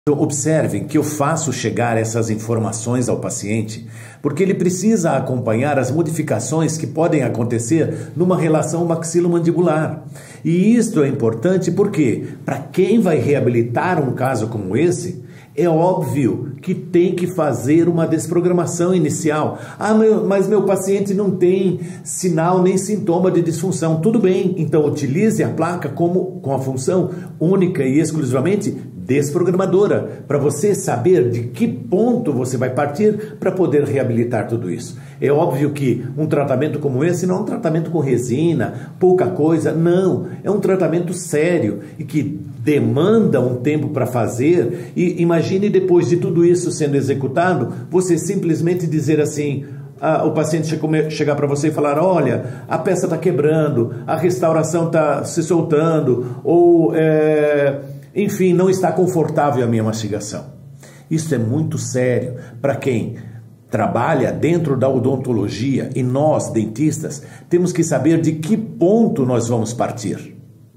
Então, observem que eu faço chegar essas informações ao paciente porque ele precisa acompanhar as modificações que podem acontecer numa relação maxilomandibular. E isto é importante porque, para quem vai reabilitar um caso como esse, é óbvio que tem que fazer uma desprogramação inicial. Mas meu paciente não tem sinal nem sintoma de disfunção. Tudo bem, então utilize a placa com a função única e exclusivamente desprogramadora, para você saber de que ponto você vai partir para poder reabilitar tudo isso. É óbvio que um tratamento como esse não é um tratamento com resina, pouca coisa, não. É um tratamento sério e que demanda um tempo para fazer. E imagine depois de tudo isso sendo executado, você simplesmente dizer assim, o paciente chegar para você e falar, olha, a peça está quebrando, a restauração está se soltando, ou enfim, não está confortável a minha mastigação. Isso é muito sério para quem trabalha dentro da odontologia, e nós, dentistas, temos que saber de que ponto nós vamos partir.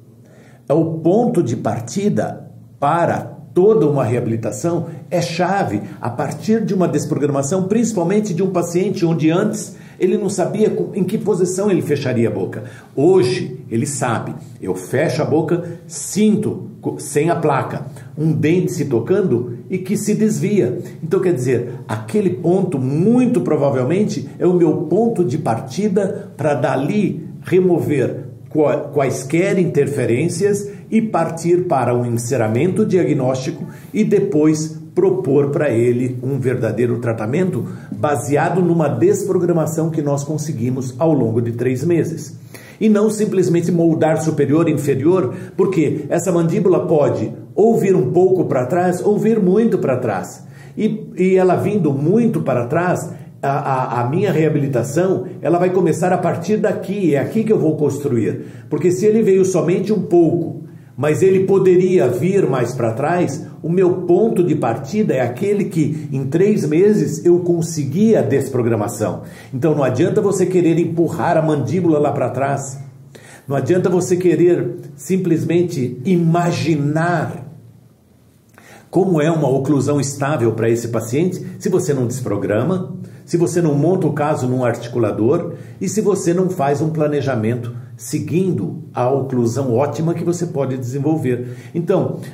O ponto de partida para toda uma reabilitação é chave a partir de uma desprogramação, principalmente de um paciente onde antes ele não sabia em que posição ele fecharia a boca. Hoje ele sabe, eu fecho a boca, sinto sem a placa um dente se tocando e que se desvia. Então quer dizer, aquele ponto muito provavelmente é o meu ponto de partida para dali remover quaisquer interferências e partir para um encerramento diagnóstico e depois propor para ele um verdadeiro tratamento baseado numa desprogramação que nós conseguimos ao longo de 3 meses. E não simplesmente moldar superior e inferior, porque essa mandíbula pode ou vir um pouco para trás ou vir muito para trás. E ela vindo muito para trás, a minha reabilitação, ela vai começar a partir daqui, é aqui que eu vou construir. Porque se ele veio somente um pouco, mas ele poderia vir mais para trás, o meu ponto de partida é aquele que em 3 meses eu consegui a desprogramação. Então não adianta você querer empurrar a mandíbula lá para trás, não adianta você querer simplesmente imaginar como é uma oclusão estável para esse paciente se você não desprograma, se você não monta o caso num articulador e se você não faz um planejamento seguindo a oclusão ótima que você pode desenvolver. Então,